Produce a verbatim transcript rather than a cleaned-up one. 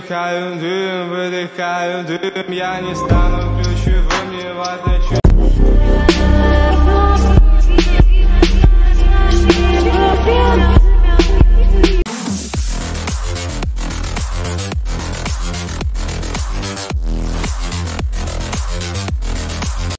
выдыхаю дым, выдыхаю дым. Я не стану ключевым, не воды.